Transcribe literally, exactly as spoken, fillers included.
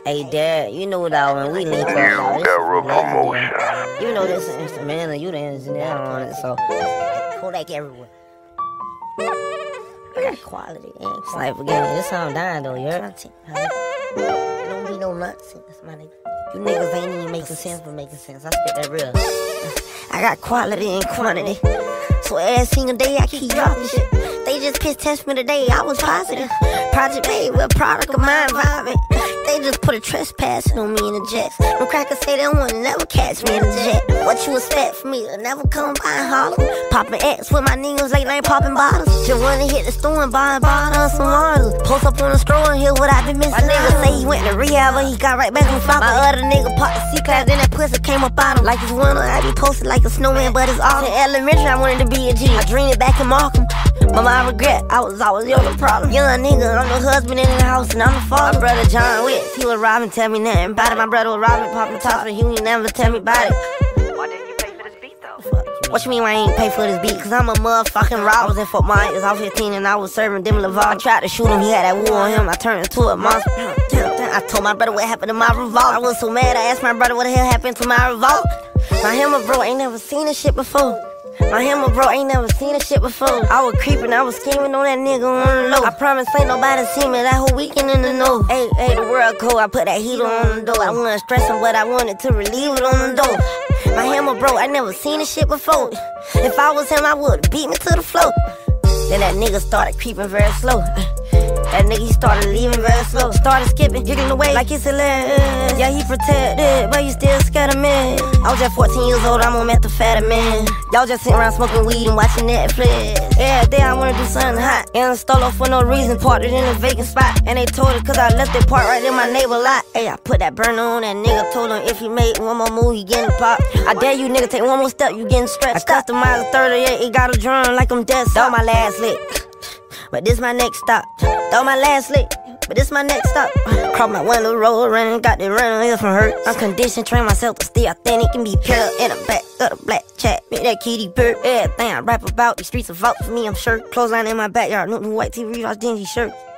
Hey, Dad, you know that when we link up, You dog, got real promotion. you know this is instrumental, you the engineer on it, so Kodak everywhere. I got quality and sniper game. This how I'm dying though, you heard? Content, don't be no nonsense, my nigga. You niggas ain't even making sense for making sense. I spit that real. I got quality and quantity. So every single day I keep dropping shit. They just piss test me today, I was positive. Project made with a product of my environment. They just put a trespass on me in the jets. No crackers say they wanna never catch me in the jet. What you expect from me to never come by and holler? Poppin' X with my niggas late night popping bottles. Just wanna hit the store and buy a bottle of some water. Post up on the stroll and hear what I been missing. My nigga say he went to rehab, but he got right back on flop. My other nigga popped the C-class, then that pussy came up out him. Like it's winter, I be posted like a snowman, but it's autumn. In elementary, I wanted to be a G. I dreamed it back in Markham. But my regret, I was always your problem. Young nigga, I'm the husband in the house and I'm the father. My brother John Wicks, he was robbing, tell me nothing about it. My brother was robbing, popping tops, but he ain't never tell me about it. Why didn't you pay for this beat though? What you mean why I ain't pay for this beat? Cause I'm a motherfucking robber. I was in Fort Myers, I was fifteen and I was serving Demi Lovato. I tried to shoot him, he had that wool on him, I turned into a monster. I told my brother what happened to my revolver. I was so mad, I asked my brother what the hell happened to my revolver. My hammer bro ain't never seen this shit before. My hammer bro ain't never seen this shit before. I was creeping, I was scheming on that nigga on the low. I promise ain't nobody see me that whole weekend in the know. Hey, hey, the world cold, I put that heater on the door. I wasn't stressing, but I wanted to relieve it on the door. My hammer bro, I never seen this shit before. If I was him, I would've beat me to the floor. Then that nigga started creeping very slow. That nigga, he started leaving very slow. Started skipping, giggling away like it's hilarious. Yeah, he protected, but you still scared of me. I was just fourteen years old, I'm on methamphetamine. Y'all just sitting around smoking weed and watching Netflix. Every day I wanna do something hot. And I stole off for no reason, parked it in a vacant spot. And they told it cause I left it parked right in my neighbor lot. Hey, I put that burner on that nigga, told him if he made one more move, he getting popped. I dare you nigga, take one more step, you getting stretched. I customized a thirty-eight, it got a drum like I'm dead. That was my last lick, but this my next stop. That was my last lick, but this my next stop. Cross my window, roll running, got the running here from hurt. I'm conditioned, train myself to stay authentic and be pure. In the back of the black chat, make that kitty bird. Everything I rap about, these streets are vault for me, I'm sure. Clothesline in my backyard, new white T V, watch dingy shirt.